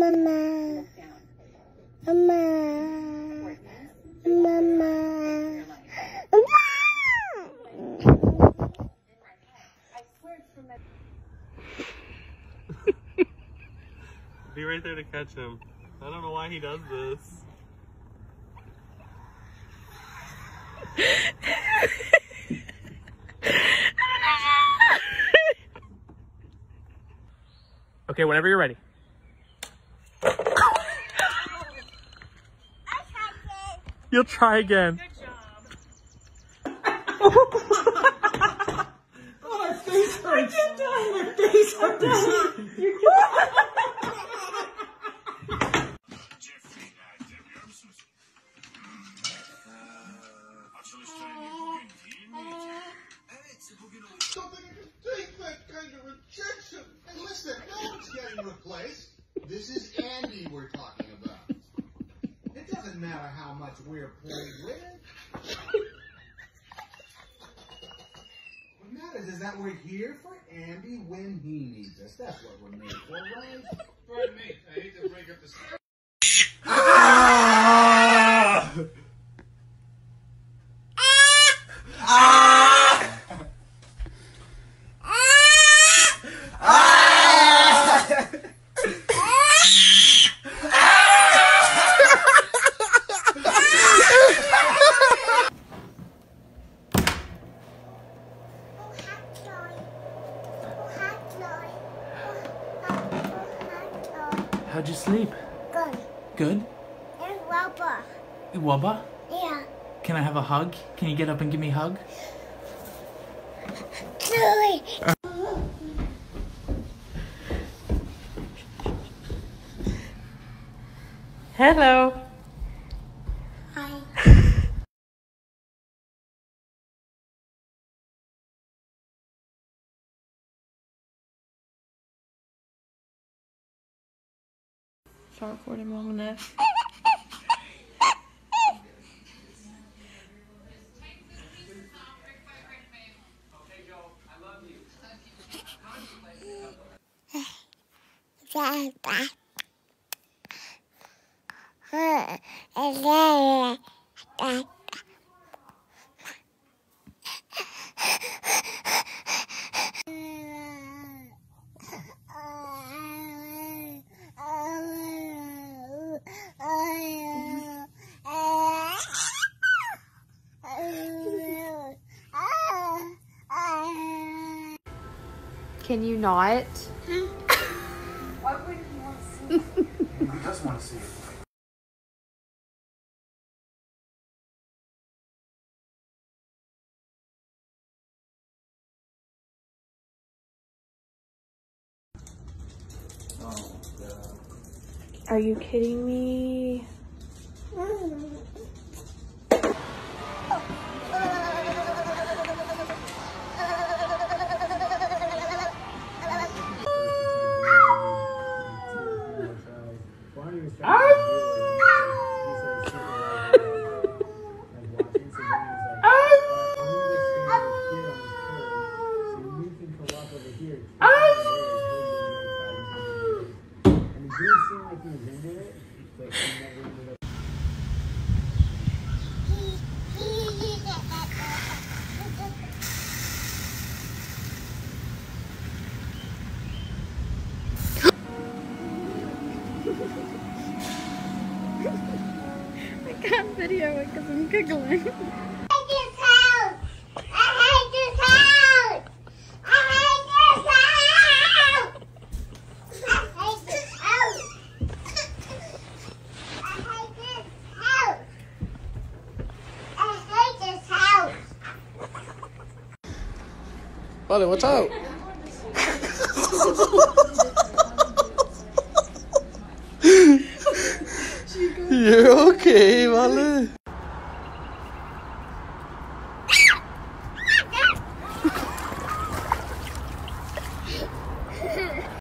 Mama. Mama. Mama. Be right there to catch him. I don't know why he does this. Okay, whenever you're ready. You'll try again. Good job. Oh, my face hurts. I can't do it. My face hurts. You Take that kind of rejection. Hey, listen, no one's getting replaced. This is Andy we're talking about. It doesn't matter how much we're playing with. What matters is that we're here for Andy when he needs us. That's what we're made for, right? Pardon me, I hate to break up the story. How'd you sleep? Good. Good? And rubber. Wubba? Yeah. Can I have a hug? Can you get up and give me a hug? Chloe. Hello. Hi. Start recording long enough. Can you not? Why wouldn't you want to see it? He does want to see it. Are you kidding me? I can't video it because I'm giggling. Buddy, what's up? You're okay, Vale.